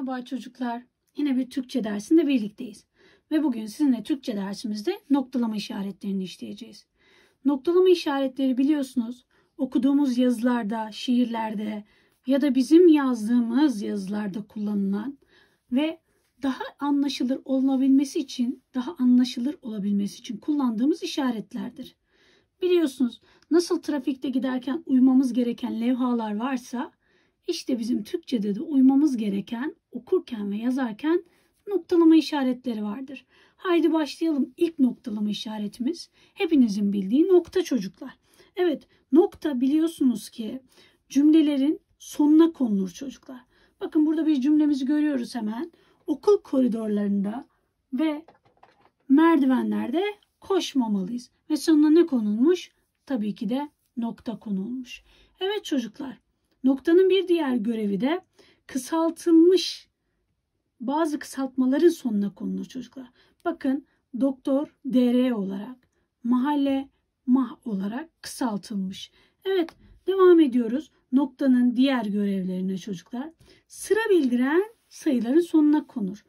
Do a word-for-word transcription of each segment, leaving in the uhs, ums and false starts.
Merhaba çocuklar. Yine bir Türkçe dersinde birlikteyiz. Ve bugün sizinle Türkçe dersimizde noktalama işaretlerini işleyeceğiz. Noktalama işaretleri biliyorsunuz okuduğumuz yazılarda, şiirlerde ya da bizim yazdığımız yazılarda kullanılan ve daha anlaşılır olabilmesi için, daha anlaşılır olabilmesi için kullandığımız işaretlerdir. Biliyorsunuz nasıl trafikte giderken uymamız gereken levhalar varsa İşte bizim Türkçe'de de uymamız gereken, okurken ve yazarken noktalama işaretleri vardır. Haydi başlayalım. İlk noktalama işaretimiz hepinizin bildiği nokta çocuklar. Evet, nokta biliyorsunuz ki cümlelerin sonuna konulur çocuklar. Bakın burada bir cümlemizi görüyoruz hemen. Okul koridorlarında ve merdivenlerde koşmamalıyız. Ve sonuna ne konulmuş? Tabii ki de nokta konulmuş. Evet çocuklar. Noktanın bir diğer görevi de kısaltılmış bazı kısaltmaların sonuna konulur çocuklar. Bakın doktor D R olarak, mahalle mah olarak kısaltılmış. Evet devam ediyoruz. Noktanın diğer görevlerine çocuklar. Sıra bildiren sayıların sonuna konur.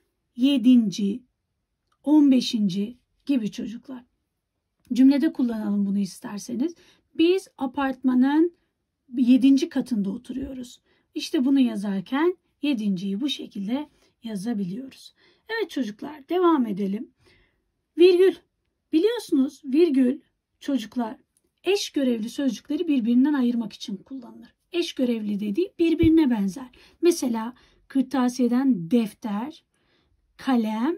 Yedinci, on beşinci gibi çocuklar. Cümlede kullanalım bunu isterseniz. Biz apartmanın yedinci katında oturuyoruz. İşte bunu yazarken yedinciyi bu şekilde yazabiliyoruz. Evet çocuklar devam edelim. Virgül. Biliyorsunuz virgül çocuklar eş görevli sözcükleri birbirinden ayırmak için kullanılır. Eş görevli dediği birbirine benzer. Mesela kırtasiyeden defter, kalem,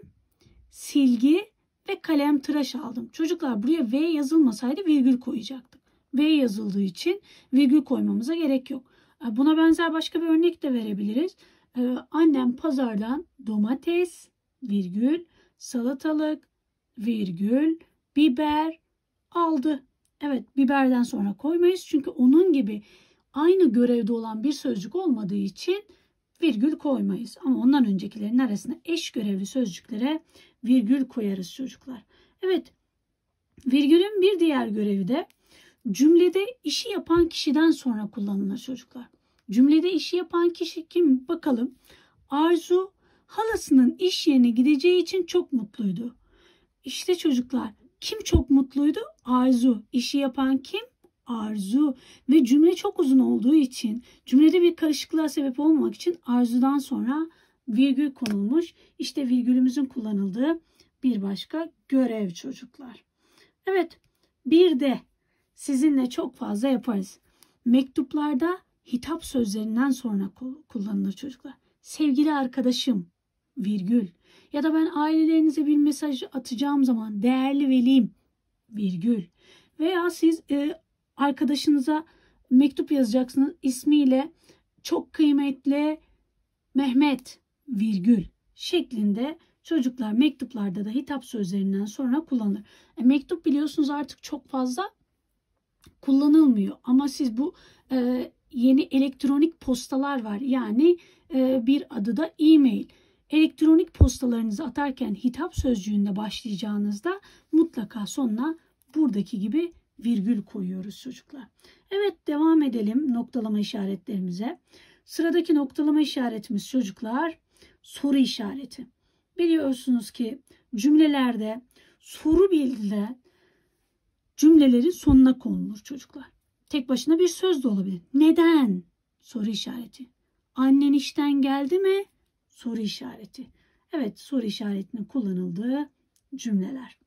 silgi ve kalem tıraş aldım. Çocuklar buraya V yazılmasaydı virgül koyacaktık. V yazıldığı için virgül koymamıza gerek yok. Buna benzer başka bir örnek de verebiliriz. Ee, annem pazardan domates, virgül, salatalık, virgül, biber aldı. Evet biberden sonra koymayız. Çünkü onun gibi aynı görevde olan bir sözcük olmadığı için virgül koymayız. Ama ondan öncekilerin arasında eş görevli sözcüklere virgül koyarız çocuklar. Evet virgülün bir diğer görevi de cümlede işi yapan kişiden sonra kullanılır çocuklar. Cümlede işi yapan kişi kim? Bakalım. Arzu halasının iş yerine gideceği için çok mutluydu. İşte çocuklar kim çok mutluydu? Arzu. İşi yapan kim? Arzu. Ve cümle çok uzun olduğu için cümlede bir karışıklığa sebep olmamak için Arzu'dan sonra virgül konulmuş. İşte virgülümüzün kullanıldığı bir başka görev çocuklar. Evet bir de sizinle çok fazla yaparız. Mektuplarda hitap sözlerinden sonra kullanılır çocuklar. Sevgili arkadaşım, virgül. Ya da ben ailelerinize bir mesaj atacağım zaman değerli velim, virgül. Veya siz e, arkadaşınıza mektup yazacaksınız ismiyle çok kıymetli Mehmet, virgül şeklinde çocuklar mektuplarda da hitap sözlerinden sonra kullanılır. E, mektup biliyorsunuz artık çok fazla kullanılmıyor ama siz bu e, yeni elektronik postalar var yani e, bir adı da e-mail. Elektronik postalarınızı atarken hitap sözcüğünde başlayacağınızda mutlaka sonuna buradaki gibi virgül koyuyoruz çocuklar. Evet devam edelim noktalama işaretlerimize. Sıradaki noktalama işaretimiz çocuklar soru işareti. Biliyorsunuz ki cümlelerde soru bildiren cümlelerin sonuna konulur çocuklar. Tek başına bir söz de olabilir. Neden? Soru işareti. Annen işten geldi mi? Soru işareti. Evet soru işaretinin kullanıldığı cümleler.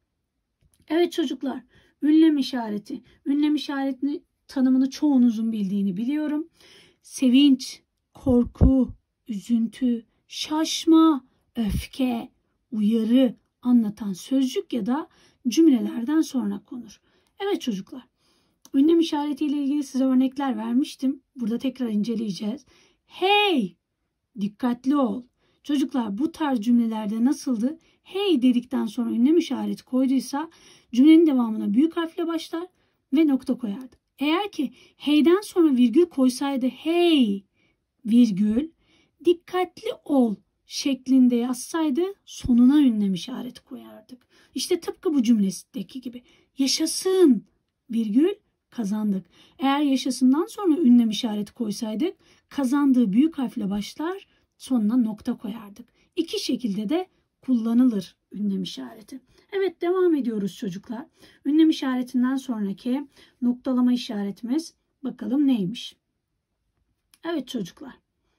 Evet çocuklar ünlem işareti. Ünlem işaretinin tanımını çoğunuzun bildiğini biliyorum. Sevinç, korku, üzüntü, şaşma, öfke, uyarı anlatan sözcük ya da cümlelerden sonra konur. Evet çocuklar, ünlem işaretiyle ilgili size örnekler vermiştim. Burada tekrar inceleyeceğiz. Hey, dikkatli ol. Çocuklar bu tarz cümlelerde nasıldı? Hey dedikten sonra ünlem işareti koyduysa cümlenin devamına büyük harfle başlar ve nokta koyardı. Eğer ki hey'den sonra virgül koysaydı hey, virgül, dikkatli ol şeklinde yazsaydı sonuna ünlem işareti koyardık. İşte tıpkı bu cümlesindeki gibi. Yaşasın, virgül, kazandık. Eğer yaşasından sonra ünlem işareti koysaydık kazandığı büyük harfle başlar, sonuna nokta koyardık. İki şekilde de kullanılır ünlem işareti. Evet, devam ediyoruz çocuklar. Ünlem işaretinden sonraki noktalama işaretimiz bakalım neymiş? Evet çocuklar.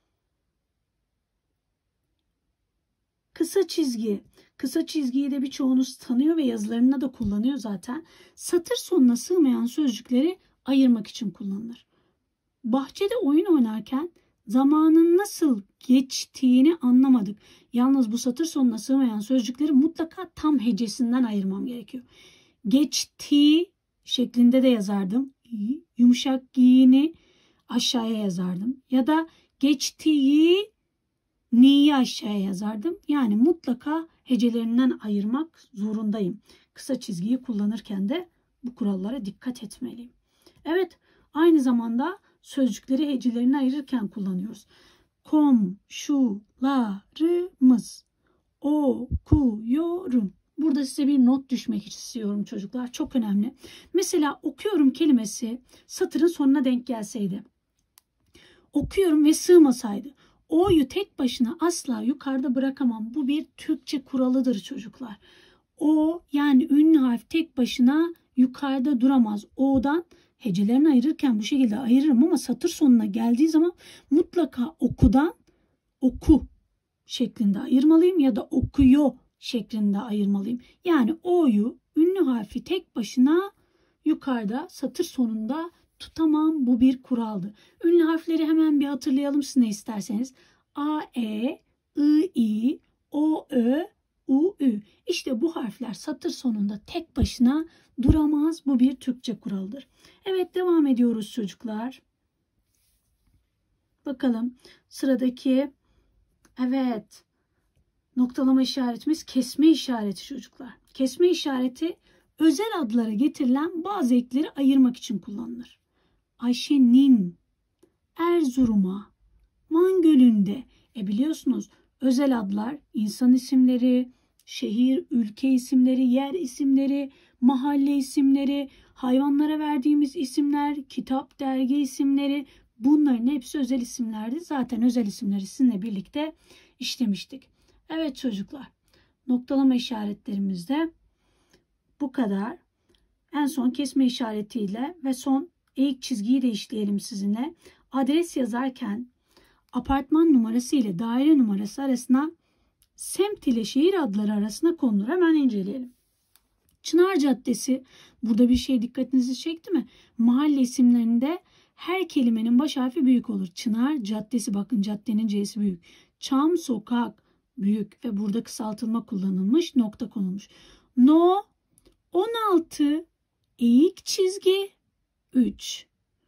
Kısa çizgi. Kısa çizgiyi de birçoğunuz tanıyor ve yazılarında da kullanıyor zaten. Satır sonuna sığmayan sözcükleri ayırmak için kullanılır. Bahçede oyun oynarken zamanın nasıl geçtiğini anlamadık. Yalnız bu satır sonuna sığmayan sözcükleri mutlaka tam hecesinden ayırmam gerekiyor. Geçtiği şeklinde de yazardım. Yumuşak giyini aşağıya yazardım. Ya da geçtiği ni'yi aşağıya yazardım. Yani mutlaka hecelerinden ayırmak zorundayım. Kısa çizgiyi kullanırken de bu kurallara dikkat etmeliyim. Evet, aynı zamanda sözcükleri hecelerini ayırırken kullanıyoruz. Komşularımız. Okuyorum. Burada size bir not düşmek istiyorum çocuklar. Çok önemli. Mesela okuyorum kelimesi satırın sonuna denk gelseydi. Okuyorum ve sığmasaydı. O'yu tek başına asla yukarıda bırakamam. Bu bir Türkçe kuralıdır çocuklar. O yani ünlü harf tek başına yukarıda duramaz. O'dan hecelerini ayırırken bu şekilde ayırırım ama satır sonuna geldiği zaman mutlaka okudan oku şeklinde ayırmalıyım ya da okuyor şeklinde ayırmalıyım. Yani O'yu ünlü harfi tek başına yukarıda satır sonunda tutamam. Bu bir kuraldı. Ünlü harfleri hemen bir hatırlayalım siz ne isterseniz. A, E, I, I, O, Ö, U, Ü. İşte bu harfler satır sonunda tek başına duramaz. Bu bir Türkçe kuralıdır. Evet, devam ediyoruz çocuklar. Bakalım sıradaki, evet, noktalama işaretimiz kesme işareti çocuklar. Kesme işareti özel adlara getirilen bazı ekleri ayırmak için kullanılır. Ayşe'nin, Erzurum'a, Van Gölü'nde. E biliyorsunuz özel adlar insan isimleri, şehir, ülke isimleri, yer isimleri, mahalle isimleri, hayvanlara verdiğimiz isimler, kitap, dergi isimleri, bunların hepsi özel isimlerdi. Zaten özel isimleri sizinle birlikte işlemiştik. Evet çocuklar, noktalama işaretlerimizde bu kadar. En son kesme işaretiyle ve son eğik çizgiyi de işleyelim sizinle. Adres yazarken apartman numarası ile daire numarası arasına, semt ile şehir adları arasına konulur. Hemen inceleyelim. Çınar Caddesi, burada bir şey dikkatinizi çekti mi? Mahalle isimlerinde her kelimenin baş harfi büyük olur. Çınar Caddesi, bakın caddenin C'si büyük. Çam Sokak büyük ve burada kısaltılma kullanılmış, nokta konulmuş. No on altı eğik çizgi üç.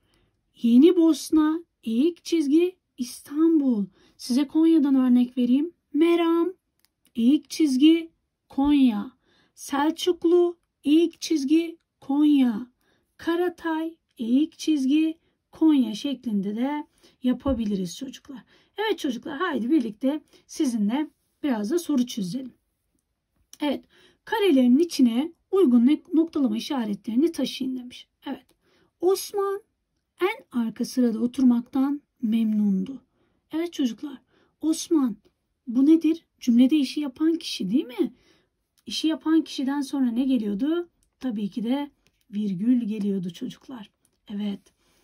Yeni Bosna eğik çizgi İstanbul. Size Konya'dan örnek vereyim. Meram eğik çizgi Konya. Selçuklu eğik çizgi Konya. Karatay eğik çizgi Konya şeklinde de yapabiliriz çocuklar. Evet çocuklar, haydi birlikte sizinle biraz da soru çözelim. Evet, karelerin içine uygun noktalama işaretlerini taşıyın demiş. Evet, Osman en arka sırada oturmaktan memnundu. Evet çocuklar, Osman bu nedir? Cümlede işi yapan kişi değil mi? İşi yapan kişiden sonra ne geliyordu? Tabii ki de virgül geliyordu çocuklar. Evet.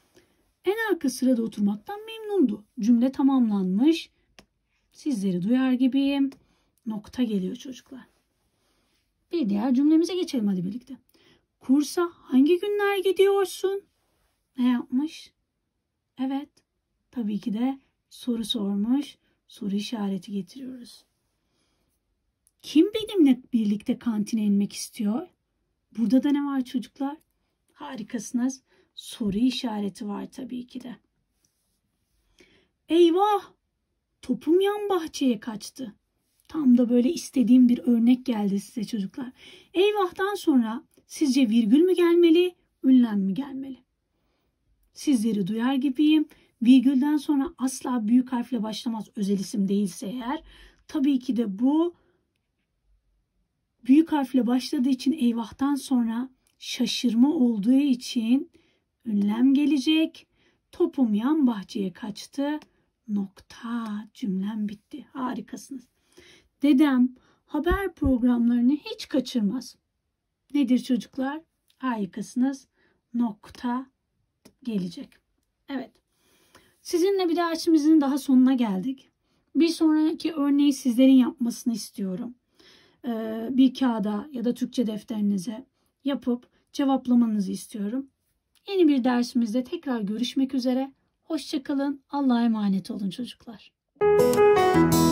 En arka sırada oturmaktan memnundu. Cümle tamamlanmış. Sizleri duyar gibiyim. Nokta geliyor çocuklar. Bir diğer cümlemize geçelim hadi birlikte. Kursa hangi günler gidiyorsun? Ne yapmış? Evet. Tabii ki de soru sormuş. Soru işareti getiriyoruz. Kim benimle birlikte kantine inmek istiyor? Burada da ne var çocuklar? Harikasınız. Soru işareti var tabii ki de. Eyvah! Topum yan bahçeye kaçtı. Tam da böyle istediğim bir örnek geldi size çocuklar. Eyvah'tan sonra sizce virgül mü gelmeli, ünlem mi gelmeli? Sizleri duyar gibiyim. Virgülden sonra asla büyük harfle başlamaz özel isim değilse eğer. Tabii ki de bu büyük harfle başladığı için eyvahtan sonra şaşırma olduğu için ünlem gelecek. Topum yan bahçeye kaçtı. Nokta. Cümlem bitti. Harikasınız. Dedem haber programlarını hiç kaçırmaz. Nedir çocuklar? Harikasınız. Nokta gelecek. Evet. Sizinle bir dersimizin daha sonuna geldik. Bir sonraki örneği sizlerin yapmasını istiyorum. Ee, bir kağıda ya da Türkçe defterinize yapıp cevaplamanızı istiyorum. Yeni bir dersimizde tekrar görüşmek üzere. Hoşça kalın. Allah'a emanet olun çocuklar.